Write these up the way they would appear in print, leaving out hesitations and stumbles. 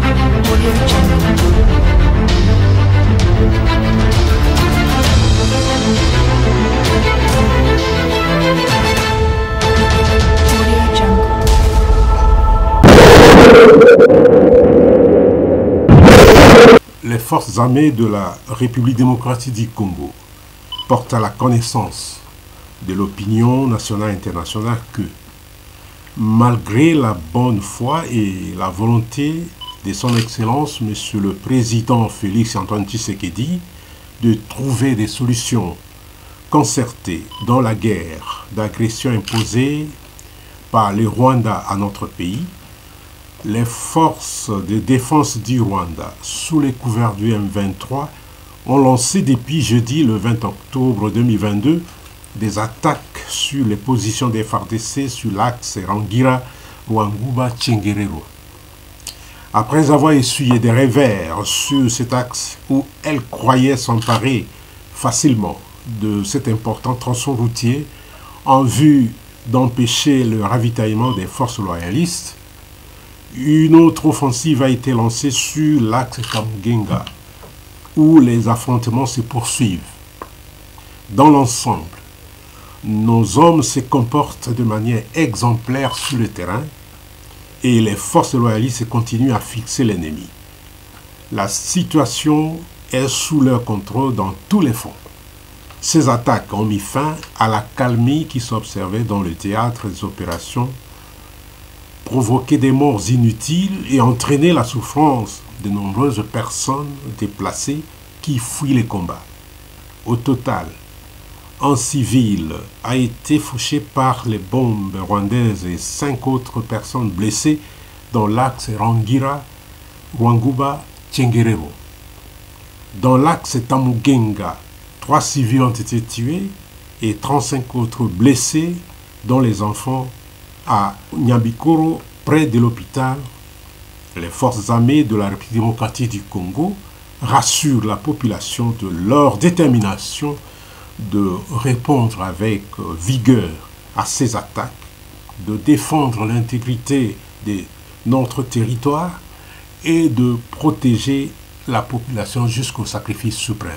Les forces armées de la République démocratique du Congo portent à la connaissance de l'opinion nationale et internationale que, malgré la bonne foi et la volonté de son Excellence, Monsieur le Président Félix Antoine Tshisekedi, de trouver des solutions concertées dans la guerre d'agression imposée par le Rwanda à notre pays, les forces de défense du Rwanda, sous les couverts du M23, ont lancé depuis jeudi le 20 octobre 2022 des attaques sur les positions des FARDC sur l'axe Rangira-Rwanguba-Tchengerero. Après avoir essuyé des revers sur cet axe où elles croyaient s'emparer facilement de cet important tronçon routier en vue d'empêcher le ravitaillement des forces loyalistes, une autre offensive a été lancée sur l'axe Kamugenga, où les affrontements se poursuivent. Dans l'ensemble, nos hommes se comportent de manière exemplaire sur le terrain et les forces loyalistes continuent à fixer l'ennemi. La situation est sous leur contrôle dans tous les fronts. Ces attaques ont mis fin à la calmie qui s'observait dans le théâtre des opérations, provoqué des morts inutiles et entraîné la souffrance de nombreuses personnes déplacées qui fuient les combats. Au total, un civil a été fauché par les bombes rwandaises et 5 autres personnes blessées dans l'axe Rangira-Rwanguba-Tchengerero. Dans l'axe Tamugenga, 3 civils ont été tués et 35 autres blessés, dont les enfants à Nyambikoro, près de l'hôpital. Les forces armées de la République démocratique du Congo rassurent la population de leur détermination de répondre avec vigueur à ces attaques, de défendre l'intégrité de notre territoire et de protéger la population jusqu'au sacrifice suprême.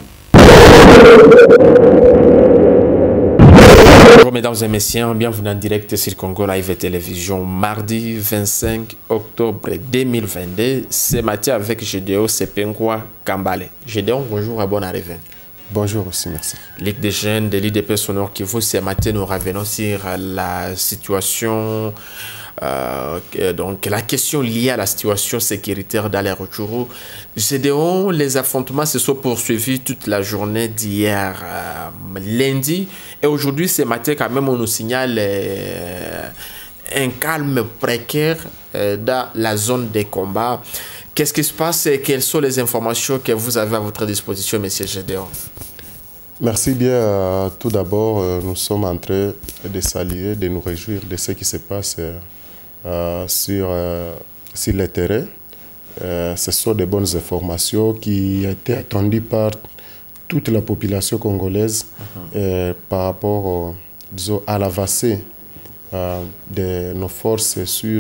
Bonjour mesdames et messieurs, bienvenue en direct sur Congo Live Télévision, mardi 25 octobre 2022. Ce matin avec Gédéon Sepengwa Kambale. Gédéon, bonjour et bonne arrivée. Bonjour aussi, merci. Ligue des jeunes de l'IDP Sonore Kivu, ce matin nous revenons sur la situation, donc la question liée à la situation sécuritaire dans les Rutshuru. Gédéon, les affrontements se sont poursuivis toute la journée d'hier lundi et aujourd'hui, ce matin quand même, on nous signale un calme précaire dans la zone des combats. Qu'est-ce qui se passe et quelles sont les informations que vous avez à votre disposition, M. Gédéon? Merci bien. Tout d'abord, nous sommes en train de saluer, de nous réjouir de ce qui se passe sur le terrain. Ce sont de bonnes informations qui ont été attendues par toute la population congolaise par rapport disons, à l'avancée de nos forces sur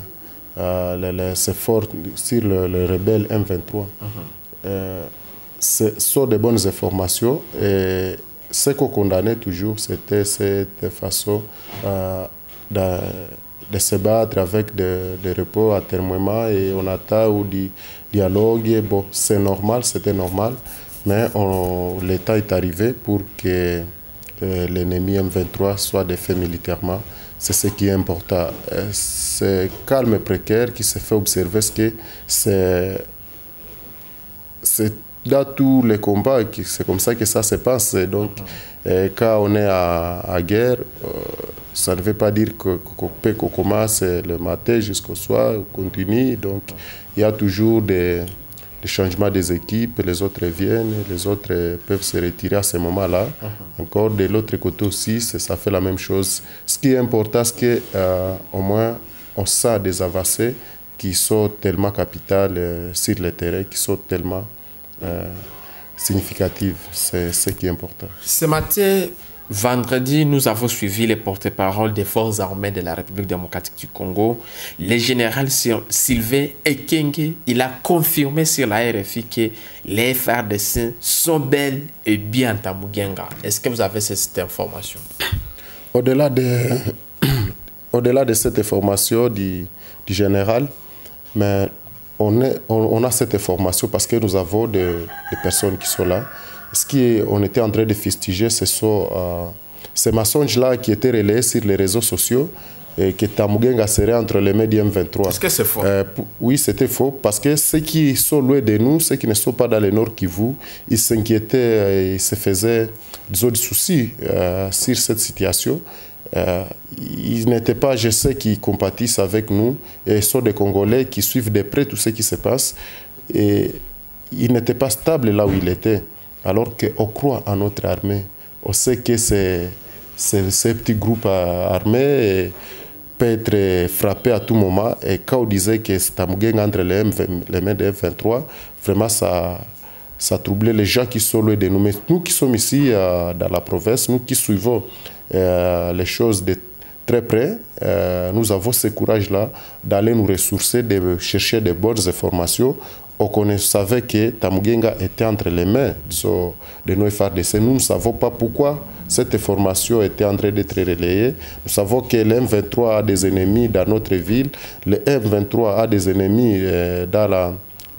sur le rebelle M23. Ce sont de bonnes informations et ce qu'on condamnait toujours, c'était cette façon de se battre avec des repos, atermoiements et on attend ou du dialogue. Bon, c'est normal, c'était normal, mais le temps est arrivé pour que l'ennemi M23 soit défait militairement. C'est ce qui est important. C'est calme et précaire qui se fait observer, parce que c'est dans tous les combats, c'est comme ça que ça se passe. Donc, quand on est à guerre, ça ne veut pas dire qu'on commence le matin jusqu'au soir, on continue. Donc, il y a toujours des changements des équipes, les autres viennent, les autres peuvent se retirer à ce moment-là. Encore de l'autre côté aussi, ça fait la même chose. Ce qui est important, c'est qu'au moins, on sent des avancées qui sont tellement capitales sur le terrain, qui sont tellement significatives. C'est ce qui est important. Ce matin, Vendredi, nous avons suivi les porte-paroles des forces armées de la République démocratique du Congo. Le général Sylvain Ekenge, il a confirmé sur la RFI que les FARDC sont belles et bien à Mugenga. Est-ce que vous avez cette information? Au-delà de cette information du général, mais on a cette information parce que nous avons des personnes qui sont là. Ce qu'on était en train de fustiger, ce sont ces mensonges-là qui étaient relayés sur les réseaux sociaux et que Tamugenga serait entre les mains du M23. Est-ce que c'est faux? Oui, c'était faux parce que ceux qui sont loin de nous, ceux qui ne sont pas dans le Nord Kivu, ils s'inquiétaient, ils se faisaient des soucis sur cette situation. Ils n'étaient pas, je sais, qui compatissent avec nous et ils sont des Congolais qui suivent de près tout ce qui se passe et ils n'étaient pas stables là où ils étaient. Alors qu'on croit en notre armée, on sait que ces petits groupes armés peuvent être frappés à tout moment. Et quand on disait que c'est Tamugenga entre les mains des F-23, vraiment ça troublait les gens qui sont loin de nous. Mais nous qui sommes ici dans la province, nous qui suivons les choses de très près, nous avons ce courage-là d'aller nous ressourcer, de chercher de bonnes informations. On savait que Tamugenga était entre les mains de nos FARDC. Nous ne savons pas pourquoi cette information était en train d'être relayée. Nous savons que le M23 a des ennemis dans notre ville. Le M23 a des ennemis dans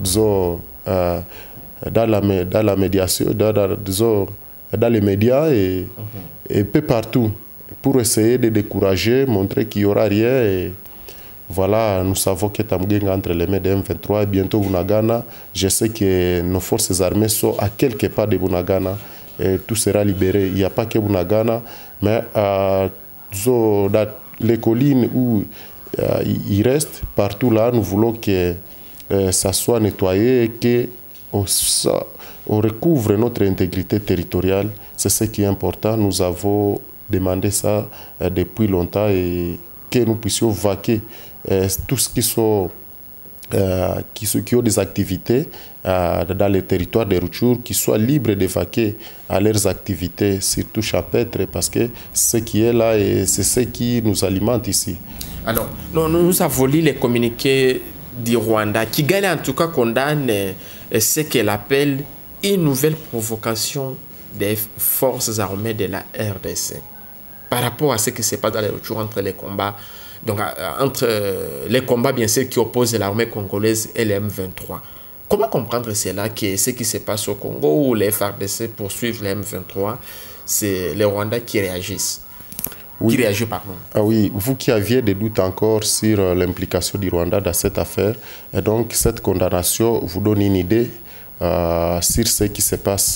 la médiation, dans les médias et peu partout pour essayer de décourager, montrer qu'il n'y aura rien. Et voilà, nous savons que Tamugenga entre les mains de M23 et bientôt Bunagana. Je sais que nos forces armées sont à quelques pas de Bunagana et tout sera libéré. Il n'y a pas que Bunagana, mais dans les collines où il reste, partout là, nous voulons que ça soit nettoyé et qu'on recouvre notre intégrité territoriale. C'est ce qui est important. Nous avons demandé ça depuis longtemps et que nous puissions vaquer tous ceux qui ont des activités dans les territoires de Rutshuru, qui soient libres de vaquer à leurs activités, surtout champêtres, parce que ce qui est là, c'est ce qui nous alimente ici. Alors, nous avons lu les communiqués du Rwanda. Kigali, en tout cas, condamne ce qu'elle appelle une nouvelle provocation des forces armées de la RDC. Par rapport à ce qui se passe dans les Rutshuru entre les combats, donc entre les combats bien sûr qui opposent l'armée congolaise et les M23. Comment comprendre cela, que ce qui se passe au Congo où les FARDC poursuivent les M23, c'est les Rwandais qui réagissent? Oui. Qui réagissent, pardon. Ah oui, vous qui aviez des doutes encore sur l'implication du Rwanda dans cette affaire, et donc cette condamnation vous donne une idée sur ce qui se passe.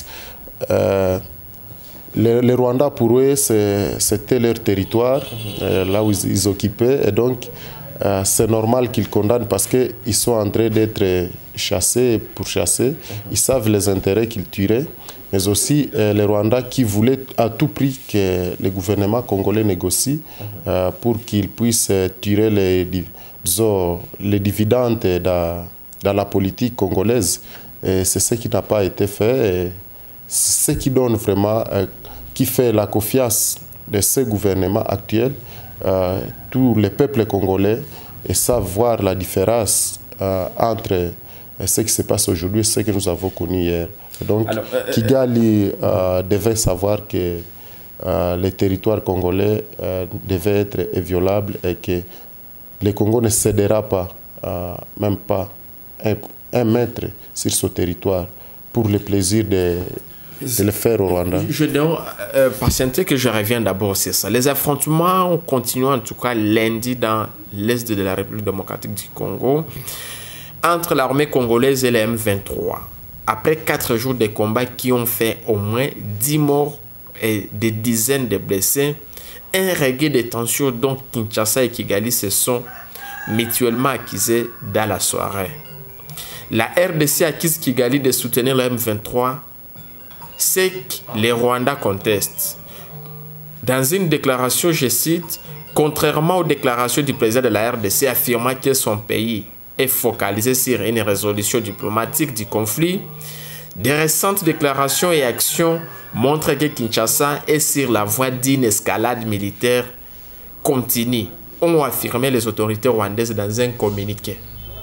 Les Rwandais, pour eux, c'était leur territoire, là où ils occupaient. Et donc, c'est normal qu'ils condamnent parce qu'ils sont en train d'être chassés, pourchassés. Ils savent les intérêts qu'ils tueraient. Mais aussi, les Rwandais qui voulaient à tout prix que le gouvernement congolais négocie pour qu'ils puissent tirer les dividendes dans la politique congolaise. C'est ce qui n'a pas été fait. C'est ce qui donne vraiment... qui fait la confiance de ce gouvernement actuel, tous les peuples congolais, et savoir la différence entre ce qui se passe aujourd'hui et ce que nous avons connu hier. Donc, Kigali devait savoir que les territoires congolais devaient être inviolables et que le Congo ne cédera pas, même pas un mètre sur ce territoire, pour le plaisir de le faire au Rwanda. Je dois patienter que je revienne d'abord sur ça. Les affrontements ont continué en tout cas lundi dans l'est de la République démocratique du Congo entre l'armée congolaise et les M23. Après 4 jours de combats qui ont fait au moins 10 morts et des dizaines de blessés, un regain de tensions dont Kinshasa et Kigali se sont mutuellement accusés dans la soirée. La RDC accuse Kigali de soutenir le M23, c'est que les Rwandais contestent. Dans une déclaration, je cite, « Contrairement aux déclarations du président de la RDC affirmant que son pays est focalisé sur une résolution diplomatique du conflit, Des récentes déclarations et actions montrent que Kinshasa est sur la voie d'une escalade militaire continue, ont affirmé les autorités rwandaises dans un communiqué.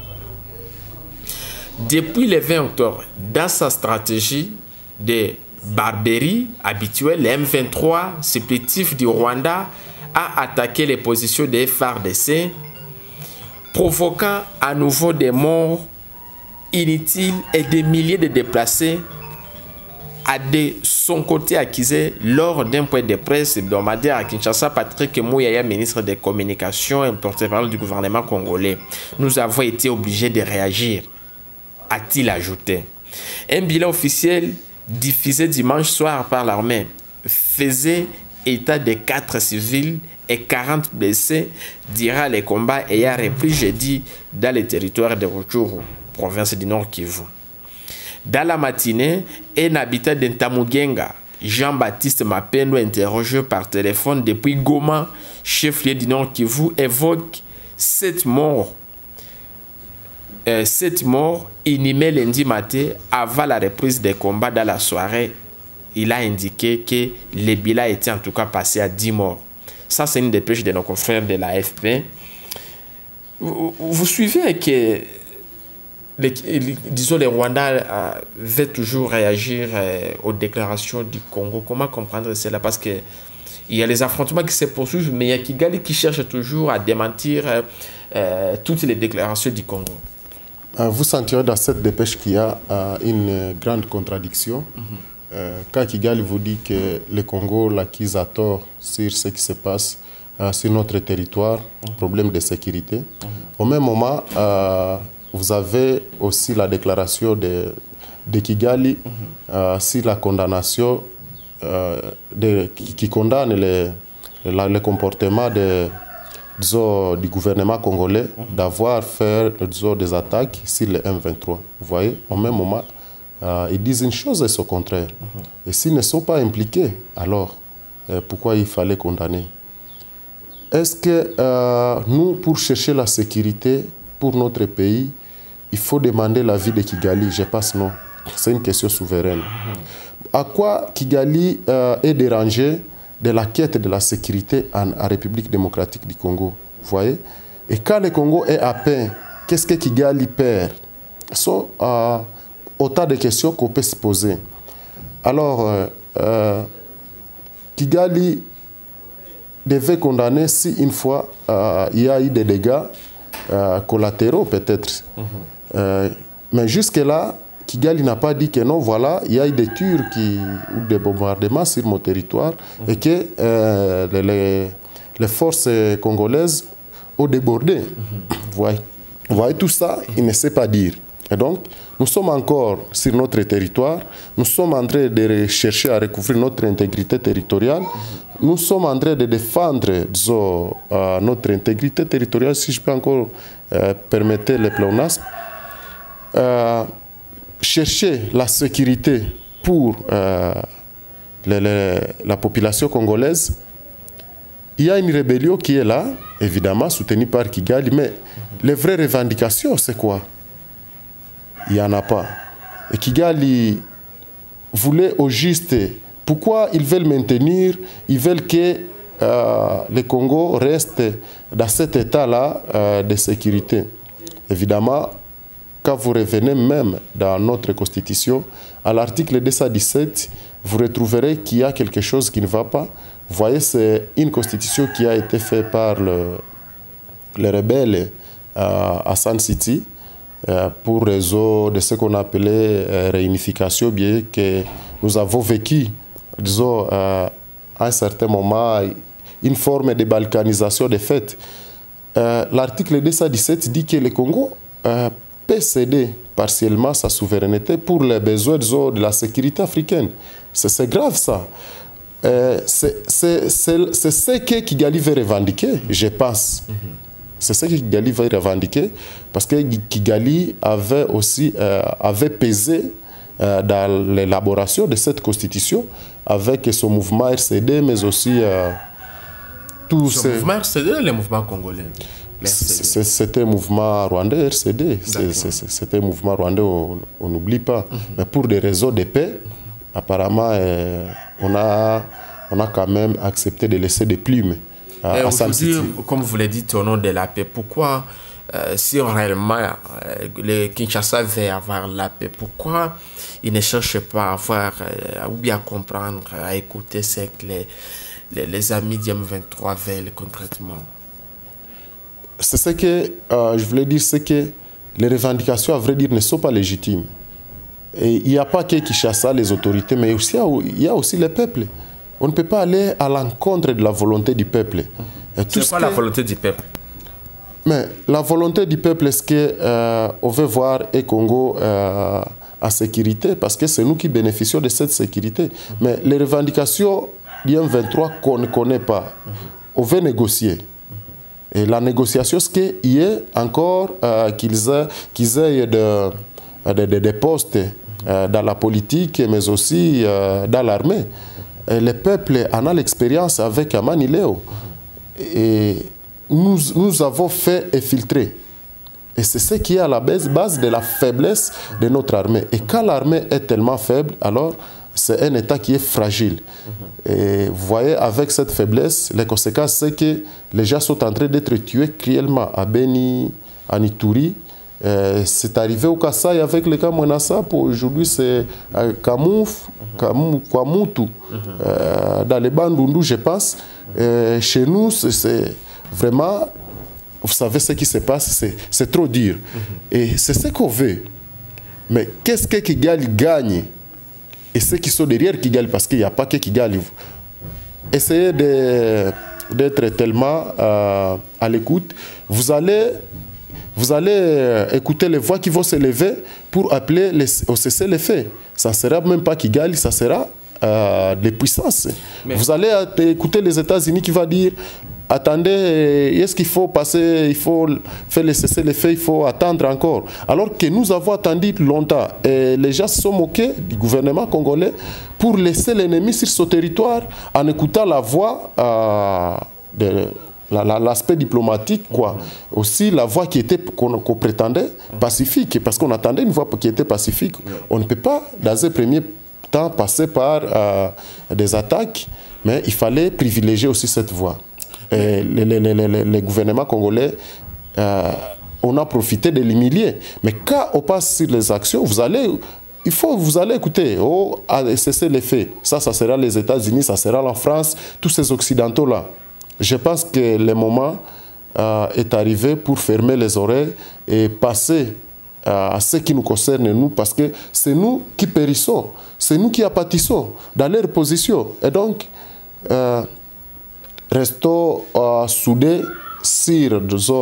Depuis le 20 octobre, dans sa stratégie de barbarie habituelle, le M23, supplétif du Rwanda, a attaqué les positions des FARDC, provoquant à nouveau des morts inutiles et des milliers de déplacés, a de son côté accusé lors d'un point de presse hebdomadaire à Kinshasa. Patrick Mouyaya, ministre des Communications et porte-parole du gouvernement congolais. Nous avons été obligés de réagir, a-t-il ajouté. Un bilan officiel diffusé dimanche soir par l'armée faisait état de 4 civils et 40 blessés durant les combats ayant repris jeudi dans le territoire de Rutshuru, province du Nord Kivu. Dans la matinée, un habitant d'Ntamugenga, Jean-Baptiste Mapendo, interrogé par téléphone depuis Goma, chef-lieu du Nord Kivu, évoque 7 morts. 7 morts inhumés lundi matin avant la reprise des combats dans la soirée. Il a indiqué que le bilan était en tout cas passé à 10 morts. Ça, c'est une dépêche de nos confrères de l'AFP. Vous suivez que disons, les Rwandais veulent toujours réagir aux déclarations du Congo. Comment comprendre cela? Parce qu'il y a les affrontements qui se poursuivent, mais il y a Kigali qui cherche toujours à démentir toutes les déclarations du Congo. Vous sentirez dans cette dépêche qu'il y a une grande contradiction. Quand Kigali vous dit que le Congo l'accuse à tort sur ce qui se passe sur notre territoire, problème de sécurité. Au même moment, vous avez aussi la déclaration de Kigali sur la condamnation qui condamne le comportement du gouvernement congolais d'avoir fait des attaques sur le M23. Vous voyez, au même moment, ils disent une chose et son contraire. Et s'ils ne sont pas impliqués, alors pourquoi il fallait condamner? Est-ce que nous, pour chercher la sécurité pour notre pays, il faut demander l'avis de Kigali? Je pense non. C'est une question souveraine. À quoi Kigali est dérangé de la quête de la sécurité en République démocratique du Congo? Vous voyez? Et quand le Congo est à paix, qu'est-ce que Kigali perd? Ce sont autant de questions qu'on peut se poser. Alors, Kigali devait condamner si une fois il y a eu des dégâts collatéraux peut-être. Mais jusque-là, Kigali n'a pas dit que non, voilà, il y a eu des tirs ou des bombardements sur mon territoire et que les forces congolaises ont débordé. Vous voyez, tout ça, il ne sait pas dire. Et donc, nous sommes encore sur notre territoire, nous sommes en train de chercher à recouvrir notre intégrité territoriale, nous sommes en train de défendre, disons, notre intégrité territoriale, si je peux encore permettre le pléonasme, chercher la sécurité pour la population congolaise. Il y a une rébellion qui est là, évidemment, soutenue par Kigali, mais les vraies revendications, c'est quoi? Il n'y en a pas. Et Kigali voulait au juste, pourquoi ils veulent maintenir, ils veulent que le Congo reste dans cet état-là de sécurité. Évidemment, quand vous revenez même dans notre constitution, à l'article 217, vous retrouverez qu'il y a quelque chose qui ne va pas. Vous voyez, c'est une constitution qui a été faite par les rebelles à Sun City pour réseau de ce qu'on appelait réunification, bien que nous avons vécu, disons, à un certain moment, une forme de balkanisation des faits. L'article 217 dit que le Congo peut céder partiellement sa souveraineté pour les besoins, disons, de la sécurité africaine. C'est grave ça. C'est ce que Kigali veut revendiquer, je pense. C'est ce que Kigali veut revendiquer, parce que Kigali avait aussi avait pesé dans l'élaboration de cette constitution avec son mouvement RCD, mais aussi tous ce mouvement RCD, le mouvement congolais. C'était un mouvement rwandais, RCD. C'était un mouvement rwandais, on n'oublie pas. Mais pour des réseaux de paix, apparemment, on a quand même accepté de laisser des plumes à Sam City. Comme vous l'avez dit, au nom de la paix, pourquoi, si réellement le Kinshasa veut avoir la paix, pourquoi il ne cherche pas à avoir, ou bien à comprendre, à écouter ce que les amis du M23 veulent concrètement? C'est ce que je voulais dire, c'est que les revendications, à vrai dire, ne sont pas légitimes. Et il n'y a pas que Kinshasa, les autorités, mais aussi, il y a aussi le peuple. On ne peut pas aller à l'encontre de la volonté du peuple. C'est quoi la volonté du peuple? Mais la volonté du peuple, est-ce qu'on veut voir le Congo en sécurité? Parce que c'est nous qui bénéficions de cette sécurité. Mais les revendications du M23 qu'on ne connaît pas, on veut négocier. Et la négociation, c'est qu'il y ait encore qu'ils aient des postes dans la politique, mais aussi dans l'armée. Le peuple en a l'expérience avec Amani Léo. Et nous avons fait infiltrer. Et c'est ce qui est à la base de la faiblesse de notre armée. Et quand l'armée est tellement faible, alors c'est un État qui est fragile. Et vous voyez, avec cette faiblesse, les conséquences, c'est que les gens sont en train d'être tués cruellement à Beni, à Ituri. C'est arrivé au Kasaï avec le cas Mwenassa. Aujourd'hui, c'est Kamouf, Kwamutu, dans les Bandundu, je pense. Chez nous, c'est vraiment, vous savez ce qui se passe, c'est trop dur. Et c'est ce qu'on veut. Mais qu'est-ce que Kigali gagne? Et ceux qui sont derrière Kigali, parce qu'il n'y a pas que Kigali. Essayez d'être tellement à l'écoute. Vous allez écouter les voix qui vont se lever pour appeler au cessez-le-feu. Ça ne sera même pas Kigali, ça sera des puissances. Mais vous allez écouter les États-Unis qui vont dire attendez, est-ce qu'il faut passer, il faut faire le cessez-le-feu, il faut attendre encore. Alors que nous avons attendu longtemps. Et les gens se sont moqués du gouvernement congolais pour laisser l'ennemi sur son territoire en écoutant la voix de l'aspect diplomatique, quoi. Aussi la voix qu'on prétendait pacifique, parce qu'on attendait une voix qui était pacifique. On ne peut pas, dans un premier temps, passer par des attaques, mais il fallait privilégier aussi cette voix. Les gouvernements congolais, on a profité de l'humilier. Mais quand on passe sur les actions, vous allez écouter, cesser les faits. Ça sera les États-Unis, ça sera la France, tous ces Occidentaux-là. Je pense que le moment est arrivé pour fermer les oreilles et passer à ce qui nous concerne, nous, parce que c'est nous qui périssons, c'est nous qui apatissons dans leur position. Et donc, restons soudés sur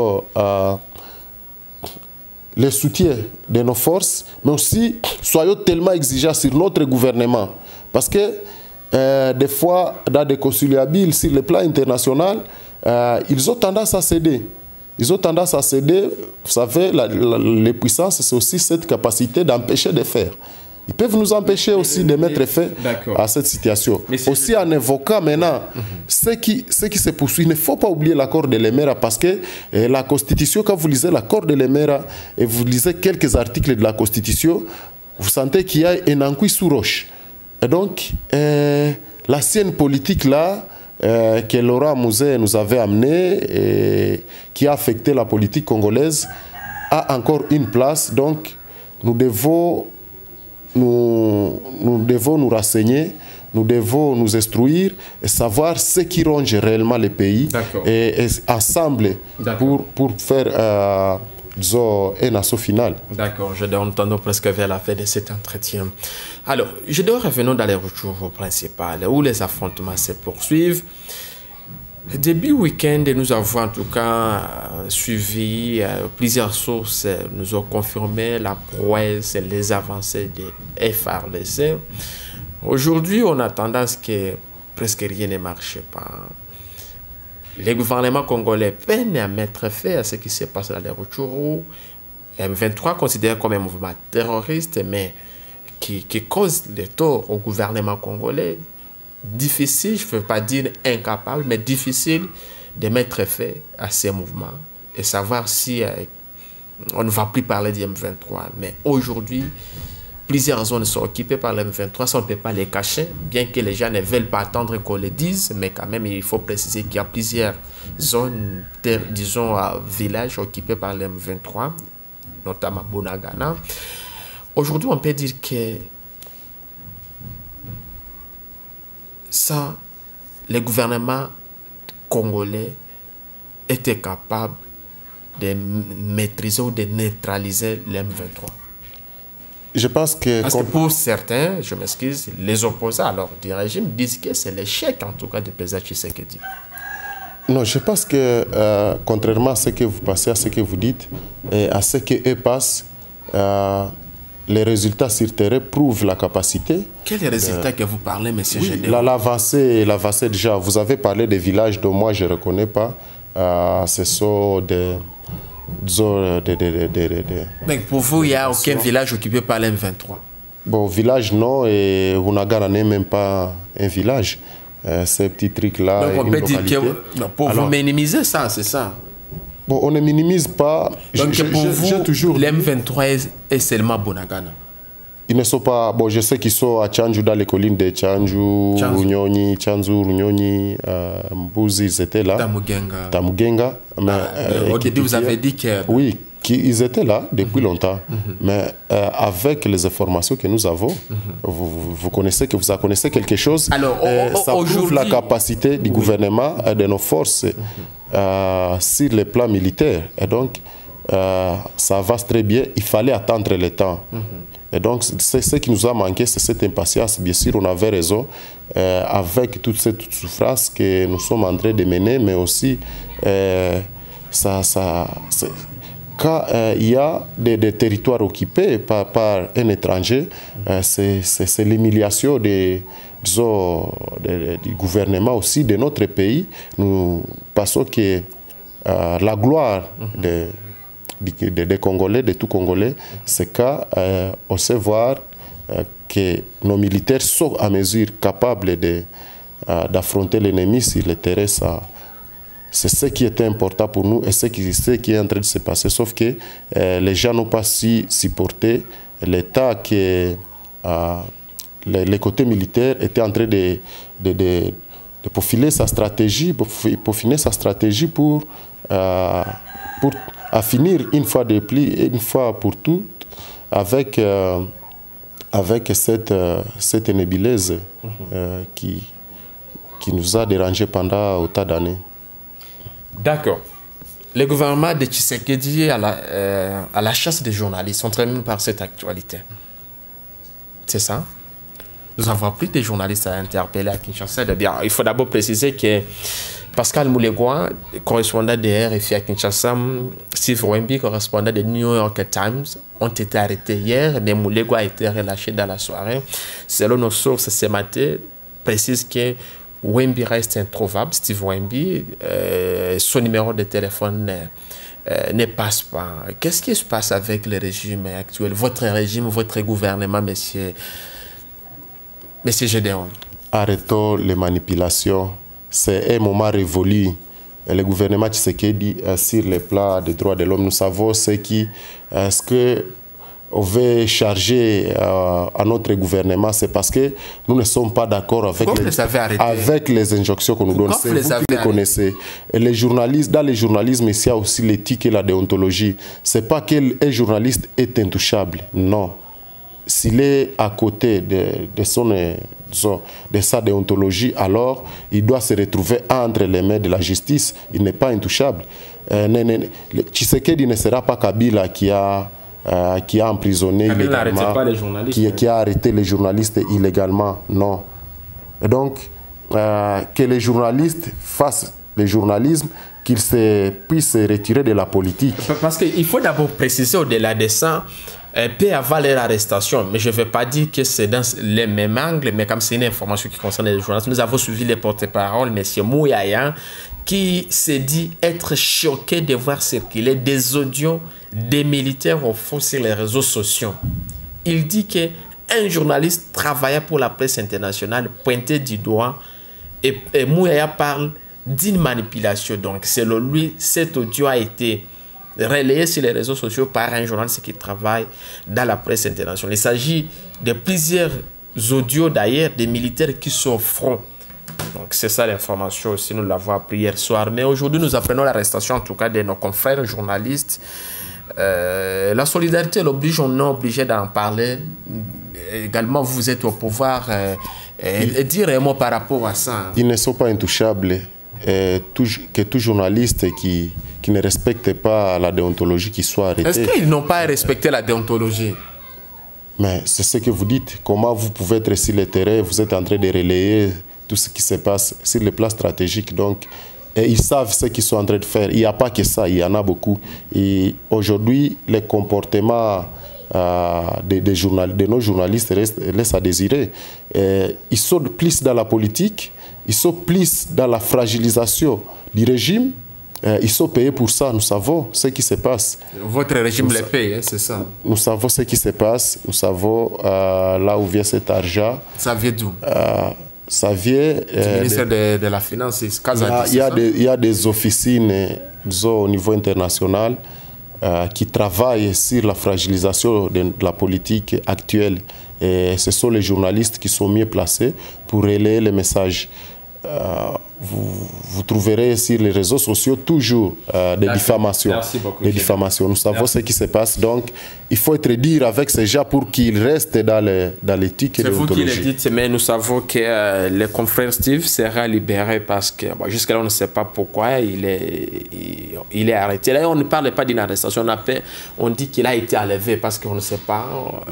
le soutien de nos forces, mais aussi soyons tellement exigeants sur notre gouvernement. Parce que des fois, dans des conciliables sur le plan international, ils ont tendance à céder. Ils ont tendance à céder. Vous savez, les puissances, c'est aussi cette capacité d'empêcher de faire. Ils peuvent nous empêcher aussi de mettre fin à cette situation. Aussi en évoquant maintenant ce qui se poursuit. Il ne faut pas oublier l'accord de l'Emera parce que la Constitution, quand vous lisez l'accord de l'Emera et vous lisez quelques articles de la Constitution, vous sentez qu'il y a un encouille sous roche. Et donc, l'ancienne politique là, que Laurent Mouzé nous avait amenée et qui a affecté la politique congolaise, a encore une place. Donc, nous devons nous renseigner, nous devons nous instruire et savoir ce qui ronge réellement les pays et ensemble pour faire un assaut final. D'accord, je dois entendre presque vers la fin de cet entretien. Alors, je dois revenir dans les retours principales où les affrontements se poursuivent. Début week-end, nous avons en tout cas suivi plusieurs sources nous ont confirmé la prouesse et les avancées de FARDC. Aujourd'hui, on a tendance que presque rien ne marche pas. Les gouvernements congolais peinent à mettre fin à ce qui se passe dans les Rutshuru. M23 considéré comme un mouvement terroriste, mais qui cause des torts au gouvernement congolais. Difficile, je ne veux pas dire incapable, mais difficile de mettre fin à ces mouvements. et savoir si on ne va plus parler du M23. Mais aujourd'hui, plusieurs zones sont occupées par le M23, ça on ne peut pas les cacher, bien que les gens ne veulent pas attendre qu'on le dise, mais quand même il faut préciser qu'il y a plusieurs zones, disons, villages occupés par le M23, notamment Bunagana. Aujourd'hui, on peut dire que ça, le gouvernement congolais était capable de maîtriser ou de neutraliser le M23. Je pense que... Parce que pour certains, je m'excuse, les opposants alors du régime disent que c'est l'échec en tout cas du président Tshisekedi. Non, je pense que contrairement à ce que vous passez, à ce que vous dites, et à ce qu'eux passent, les résultats sur terrain prouvent la capacité. Quels résultats que vous parlez, M. Gédéon? L'avancée déjà, vous avez parlé des villages dont moi je ne reconnais pas. Ce sont des... Donc pour vous, il n'y a aucun village occupé par l'M23? Bon, village non, et Bunagana n'est même pas un village. Ces petits trucs-là. Donc on peut dire que pour vous minimiser ça, c'est ça? Bon, on ne minimise pas. Donc pour vous, l'M23 est seulement Bunagana? Ils ne sont pas... Bon, je sais qu'ils sont à Tchandjou, dans les collines de Tchandjou, Runyonyi, Tchandjou, Runyonyi, Mbouzi, ils étaient là. Tamugenga. Au début, vous avez dit que... Oui, ils étaient là depuis longtemps. Mais avec les informations que nous avons, vous connaissez quelque chose. Alors, ça prouve la capacité du gouvernement et de nos forces sur le plan militaire. Et donc, ça avance très bien. Il fallait attendre le temps. Et donc, ce qui nous a manqué, c'est cette impatience. Bien sûr, on avait raison, avec toute cette souffrance que nous sommes en train de mener, mais aussi, quand il y a des territoires occupés par un étranger, c'est l'humiliation du gouvernement aussi de notre pays. Nous pensons que la gloire des Congolais, de tout Congolais, c'est qu'on sait voir que nos militaires sont à mesure capables d'affronter l'ennemi sur le terrain. C'est ce qui était important pour nous et ce qui est en train de se passer. Sauf que les gens n'ont pas su supporter l'État que les côtés militaires étaient en train de peaufiner sa stratégie, pour finir une fois pour toutes avec cette nébuleuse qui nous a dérangés pendant autant d'années. D'accord. Le gouvernement de Tshisekedi à la chasse des journalistes. On termine par cette actualité. C'est ça? Nous n'avons plus de journalistes à interpeller à Kinshasa. Il faut d'abord préciser que Pascal Moulegua, correspondant de RFI à Kinshasa, Steve Wemby, correspondant de New York Times, ont été arrêtés hier, mais Moulegua a été relâché dans la soirée. Selon nos sources ce matin, précise que Wemby reste introuvable. Steve Wemby, son numéro de téléphone ne passe pas. Qu'est-ce qui se passe avec le régime actuel, votre régime, votre gouvernement, monsieur Gédéon? Arrêtons les manipulations. C'est un moment révolu. Le gouvernement Tshisekedi, sur le plan des droits de l'homme, nous savons ce que on veut charger à notre gouvernement, c'est parce que nous ne sommes pas d'accord avec les injonctions qu'on nous donne. C'est vous qui les connaissez. Et les journalistes, dans le journalisme, il y a aussi l'éthique et la déontologie. Ce n'est pas qu'un journaliste est intouchable. Non. S'il est à côté de sa déontologie, alors il doit se retrouver entre les mains de la justice. Il n'est pas intouchable. Tshisekedi ne sera pas Kabila qui a emprisonné illégalement, qui a arrêté les journalistes illégalement. Non. Et donc, que les journalistes fassent le journalisme, qu'ils puissent se retirer de la politique. Parce qu'il faut d'abord préciser au-delà de ça, peu avant leur arrestation, mais je ne vais pas dire que c'est dans les mêmes angles, mais comme c'est une information qui concerne les journalistes, nous avons suivi les porte-paroles, M. Mouyaya, qui s'est dit être choqué de voir circuler des audios des militaires au fond sur les réseaux sociaux. Il dit qu'un journaliste travaillant pour la presse internationale pointait du doigt et Mouyaya parle d'une manipulation. Donc, selon lui, cet audio a été relayé sur les réseaux sociaux par un journaliste qui travaille dans la presse internationale. Il s'agit de plusieurs audios d'ailleurs des militaires qui sont au front. Donc c'est ça l'information aussi, nous l'avons appris hier soir. Mais aujourd'hui, nous apprenons l'arrestation en tout cas de nos confrères journalistes. La solidarité l'oblige, on est obligé d'en parler. Également, vous êtes au pouvoir. Dire un mot par rapport à ça. Ils ne sont pas intouchables. Que tout journaliste qui ne respecte pas la déontologie qui soit arrêté. Est-ce qu'ils n'ont pas respecté la déontologie? Mais c'est ce que vous dites. Comment vous pouvez être sur le terrain, vous êtes en train de relayer tout ce qui se passe sur le plan stratégique. Donc, et ils savent ce qu'ils sont en train de faire. Il n'y a pas que ça, il y en a beaucoup. Et aujourd'hui, les comportements de nos journalistes laissent à désirer. Ils sont plus dans la politique, ils sont plus dans la fragilisation du régime. Ils sont payés pour ça, nous savons ce qui se passe. Votre régime les paye, hein, c'est ça? Nous savons ce qui se passe, nous savons là où vient cet argent. Ça vient d'où? Ça vient... du ministère de la Finance, il y a des officines, disons, au niveau international qui travaillent sur la fragilisation de la politique actuelle. Et ce sont les journalistes qui sont mieux placés pour relayer les messages. Vous trouverez sur les réseaux sociaux toujours des diffamations. Merci beaucoup. Des diffamations. Nous savons ce qui se passe. Donc, il faut être dur avec ces gens pour qu'ils restent dans l'éthique et l'ontologie. C'est vous qui le dites, mais nous savons que le confrère Steve sera libéré parce que jusqu'à là, on ne sait pas pourquoi il est arrêté. Là, on ne parle pas d'une arrestation. On dit qu'il a été enlevé parce qu'on ne sait pas.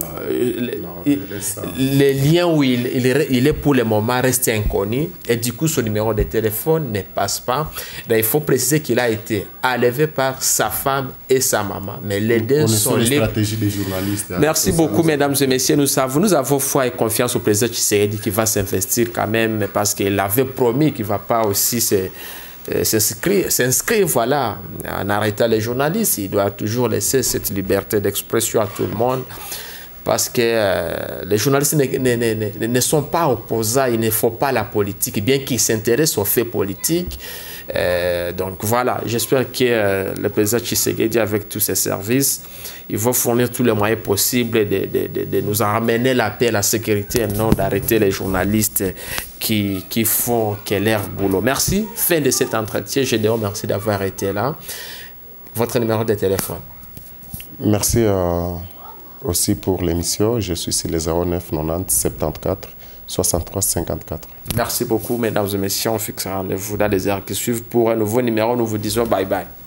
Les liens où il est pour le moment restent inconnus. Et du coup, son numéro de téléphone ne passe pas. Là, il faut préciser qu'il a été enlevé par sa femme et sa maman. Mais les deux sont libres. Des journalistes. Merci beaucoup, mesdames et messieurs. Nous avons foi et confiance au président Tshisekedi qui va s'investir quand même parce qu'il avait promis qu'il ne va pas aussi s'inscrire voilà, en arrêtant les journalistes. Il doit toujours laisser cette liberté d'expression à tout le monde. Parce que les journalistes ne sont pas opposants, ils ne font pas la politique, bien qu'ils s'intéressent aux faits politiques. Donc voilà, j'espère que le président Tshisekedi, avec tous ses services, il va fournir tous les moyens possibles de nous ramener la paix, la sécurité, et non d'arrêter les journalistes qui font leur boulot. Merci. Fin de cet entretien. Gédéon, merci d'avoir été là. Votre numéro de téléphone. Merci aussi pour l'émission. Je suis sur les 09 90 74 63 54. Merci beaucoup, mesdames et messieurs. On fixe rendez-vous dans les heures qui suivent pour un nouveau numéro. Nous vous disons bye bye.